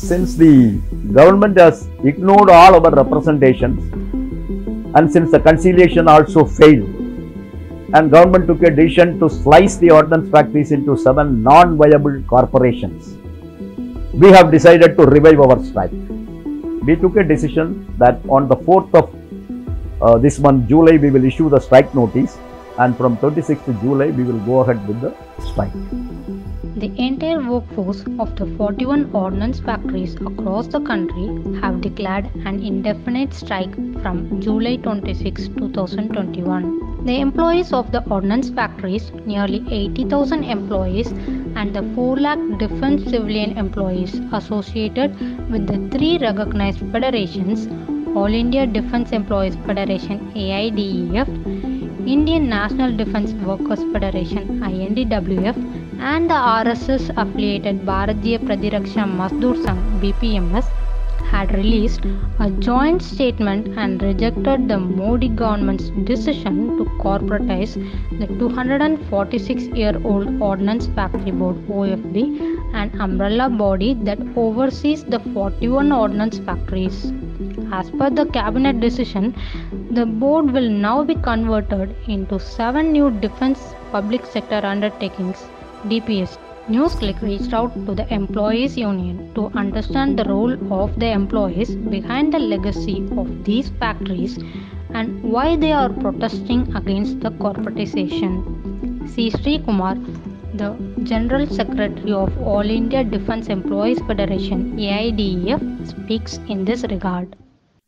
since the government has ignored all our representations and since the conciliation also failed and government took a decision to slice the ordnance factories into 7 non-viable corporations, we have decided to revive our strike. We took a decision that on the 4th of this month, July, we will issue the strike notice, and from 26th July, we will go ahead with the strike. The entire workforce of the 41 ordnance factories across the country have declared an indefinite strike from July 26, 2021. The employees of the ordnance factories, nearly 80,000 employees, and the 4 lakh defense civilian employees associated with the 3 recognized federations, All India Defence Employees Federation AIDEF, Indian National Defence Workers Federation INDWF, and the RSS affiliated Bharatiya Pratiraksha Mazdoor Sangh BPMS had released a joint statement and rejected the Modi government's decision to corporatize the 246-year-old Ordnance Factory Board OFB, an umbrella body that oversees the 41 ordnance factories. As per the cabinet decision, the board will now be converted into 7 new defense public sector undertakings, DPS. NewsClick reached out to the employees union to understand the role of the employees behind the legacy of these factories and why they are protesting against the corporatization. C. Sri Kumar, the General Secretary of All India Defence Employees Federation AIDEF, speaks in this regard.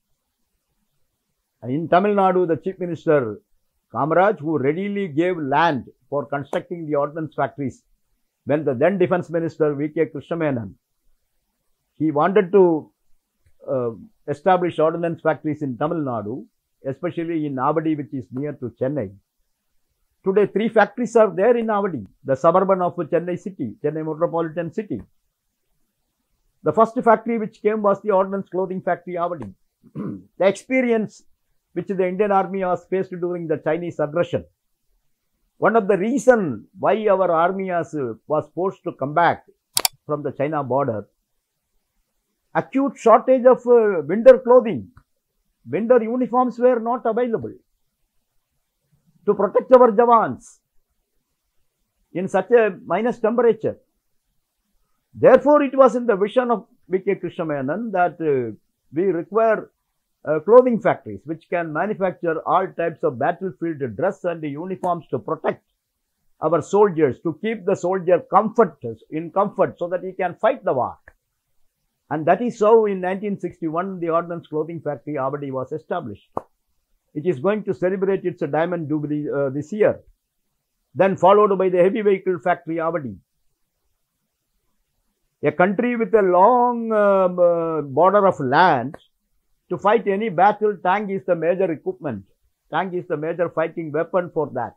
In Tamil Nadu, the Chief Minister Kamaraj, who readily gave land for constructing the ordnance factories, when the then Defence Minister V.K. Krishnamenon, he wanted to establish ordnance factories in Tamil Nadu, especially in Avadi, which is near to Chennai. Today, 3 factories are there in Avadi, the suburban of Chennai city, Chennai metropolitan city. The first factory which came was the ordnance clothing factory, Avadi. The experience which the Indian Army was faced during the Chinese aggression. One of the reasons why our army was forced to come back from the China border, acute shortage of winter clothing. Winter uniforms were not available to protect our Jawans in such a minus temperature. Therefore, it was in the vision of V.K. Krishnamenon that we require clothing factories which can manufacture all types of battlefield dress and uniforms to protect our soldiers, to keep the soldier in comfort so that he can fight the war. And that is how in 1961 the Ordnance Clothing Factory Avadi was established. It is going to celebrate its Diamond Jubilee this year. Then followed by the Heavy Vehicle Factory Avadi. A country with a long border of land, to fight any battle, tank is the major equipment. Tank is the major fighting weapon for that.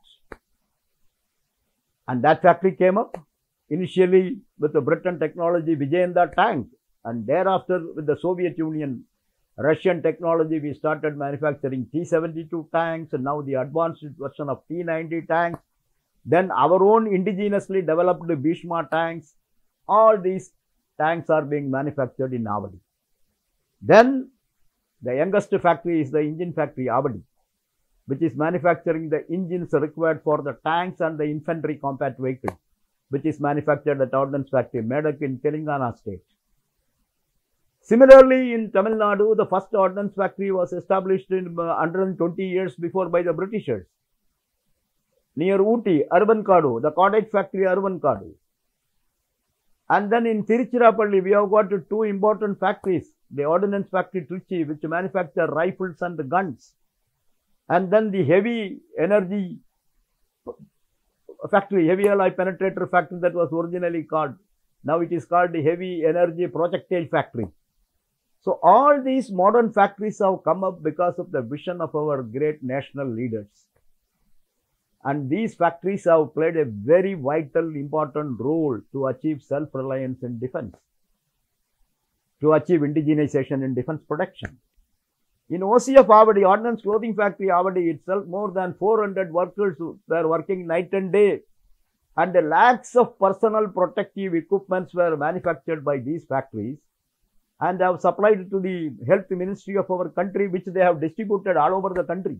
And that factory came up initially with the Britain technology Vijayendra tank, and thereafter with the Soviet Union Russian technology we started manufacturing T-72 tanks, and now the advanced version of T-90 tanks. Then our own indigenously developed Bhishma tanks. All these tanks are being manufactured in Avadi. Then the youngest factory is the engine factory Avadi, which is manufacturing the engines required for the tanks and the infantry combat vehicle, which is manufactured at Ordnance Factory Medak in Telangana state. Similarly, in Tamil Nadu, the first ordnance factory was established in 120 years before by the Britishers. Near Ooty, Arvankadu, the cordage factory Arvankadu. And then in Tiruchirappalli, we have got 2 important factories. The Ordnance Factory Trichy, which manufacture rifles and guns. And then the heavy energy factory, heavy alloy penetrator factory that was originally called. Now it is called the Heavy Energy Projectile Factory. So all these modern factories have come up because of the vision of our great national leaders. And these factories have played a very vital, important role to achieve self-reliance in defense, to achieve indigenization in defense production. In OCF Avadi, Ordnance Clothing Factory Avadi itself, more than 400 workers were working night and day, and lakhs of personal protective equipments were manufactured by these factories. and have supplied to the health ministry of our country, which they have distributed all over the country.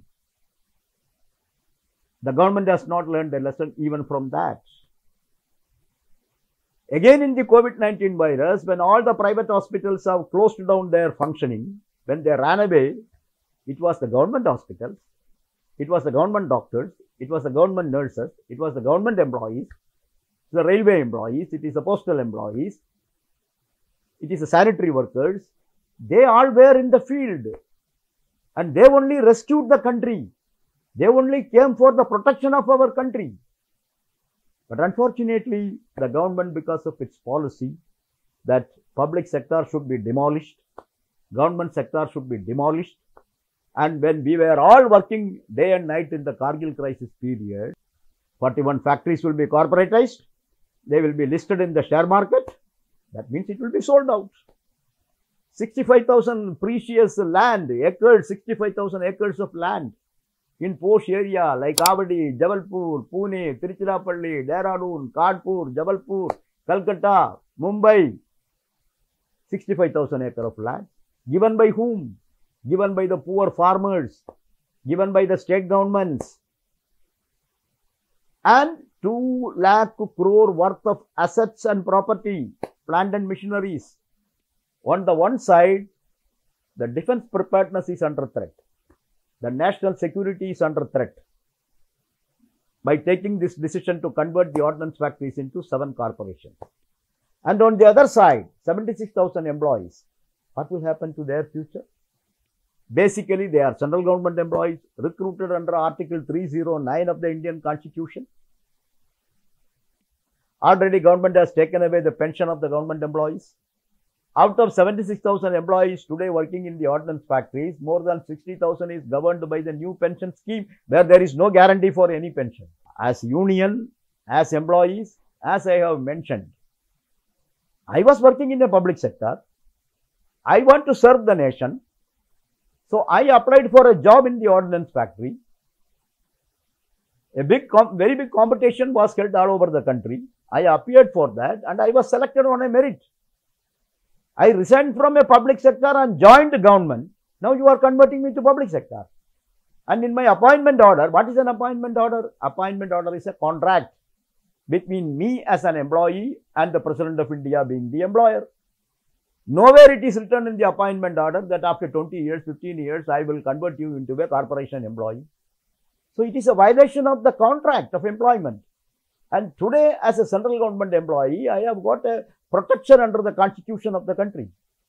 The government has not learned a lesson even from that. Again, in the COVID-19 virus, when all the private hospitals have closed down their functioning, when they ran away, it was the government hospitals, it was the government doctors, it was the government nurses, it was the government employees, the railway employees, it is the postal employees, it is the sanitary workers. They all were in the field and they only rescued the country. They only came for the protection of our country. But unfortunately, the government, because of its policy that public sector should be demolished, government sector should be demolished, and when we were all working day and night in the Kargil crisis period, 41 factories will be corporatized, they will be listed in the share market, that means it will be sold out. 65,000 precious land, acres, 65,000 acres of land in posh area like Avadi, Jabalpur, Pune, Tiruchirappalli, Dehradun, Kanpur, Jabalpur, Calcutta, Mumbai. 65,000 acres of land. Given by whom? Given by the poor farmers, given by the state governments. And 2 lakh crore worth of assets and property, plant and machineries. On the one side, the defense preparedness is under threat. The national security is under threat by taking this decision to convert the ordnance factories into 7 corporations. And on the other side, 76,000 employees. What will happen to their future? Basically, they are central government employees recruited under Article 309 of the Indian Constitution. Already government has taken away the pension of the government employees. Out of 76,000 employees today working in the ordnance factories, more than 60,000 is governed by the new pension scheme where there is no guarantee for any pension. As union, as employees, as I have mentioned, I was working in the public sector. I want to serve the nation. So I applied for a job in the ordnance factory. A very big competition was held all over the country. I appeared for that and I was selected on a merit. I resigned from a public sector and joined the government. Now you are converting me to public sector. And in my appointment order, what is an appointment order? Appointment order is a contract between me as an employee and the President of India being the employer. Nowhere it is written in the appointment order that after 20 years, 15 years, I will convert you into a corporation employee. So it is a violation of the contract of employment. And today, as a central government employee, I have got a protection under the constitution of the country.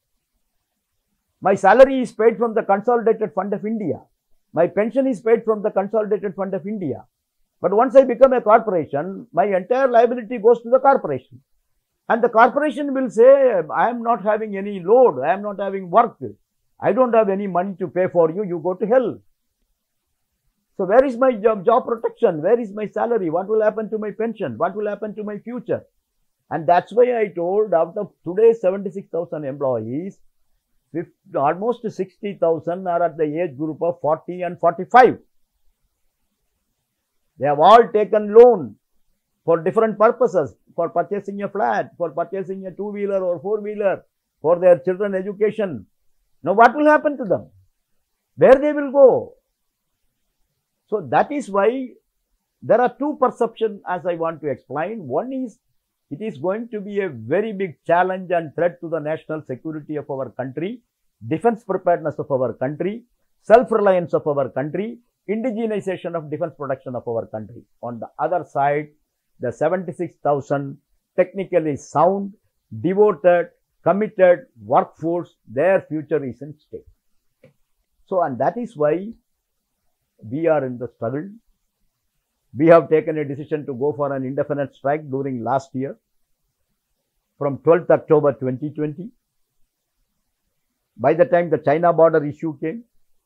My salary is paid from the Consolidated Fund of India. My pension is paid from the Consolidated Fund of India. But once I become a corporation, my entire liability goes to the corporation. And the corporation will say, I am not having any load, I am not having work, I don't have any money to pay for you, you go to hell. So where is my job protection? Where is my salary? What will happen to my pension? What will happen to my future? And that's why I told out of today's 76,000 employees, almost 60,000 are at the age group of 40 and 45. They have all taken loan for different purposes, for purchasing a flat, for purchasing a 2-wheeler or 4-wheeler, for their children's education. Now what will happen to them? Where they will go? So that is why there are 2 perceptions as I want to explain. One is, it is going to be a very big challenge and threat to the national security of our country, defense preparedness of our country, self-reliance of our country, indigenization of defense production of our country. On the other side, the 76,000 technically sound, devoted, committed workforce, their future is in stake. So, and that is why we are in the struggle. We have taken a decision to go for an indefinite strike during last year from 12th October 2020. By the time the China border issue came,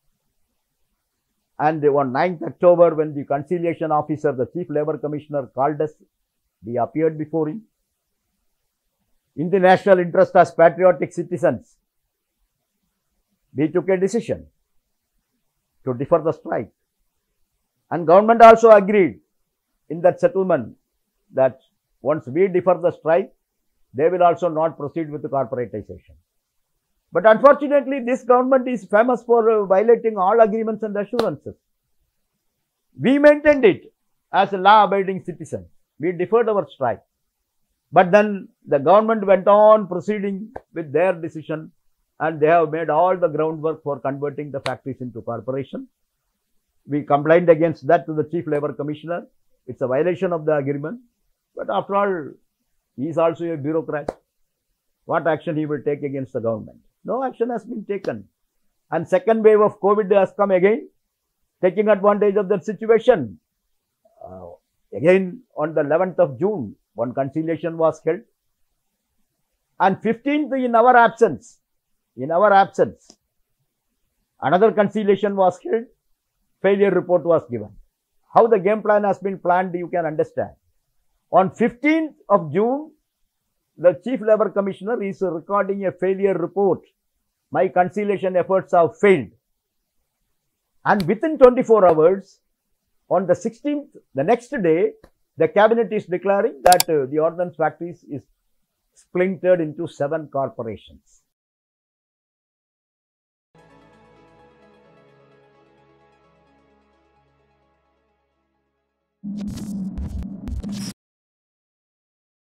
and on 9th October, when the conciliation officer, the Chief Labour Commissioner called us, we appeared before him. In the national interest as patriotic citizens, we took a decision to defer the strike. And government also agreed in that settlement that once we defer the strike, they will also not proceed with the corporatization. But unfortunately, this government is famous for violating all agreements and assurances. We maintained it as a law-abiding citizen. We deferred our strike. But then the government went on proceeding with their decision, and they have made all the groundwork for converting the factories into corporation. We complained against that to the Chief Labour Commissioner. It's a violation of the agreement. But after all, he is also a bureaucrat. What action he will take against the government? No action has been taken. And second wave of COVID has come again, taking advantage of that situation. Again, on the 11th of June, one conciliation was held. And 15th, in our absence, another conciliation was held. Failure report was given. How the game plan has been planned, you can understand. On 15th of June, the Chief Labour Commissioner is recording a failure report. My conciliation efforts have failed. And within 24 hours, on the 16th, the next day, the cabinet is declaring that the ordnance factories is splintered into 7 corporations.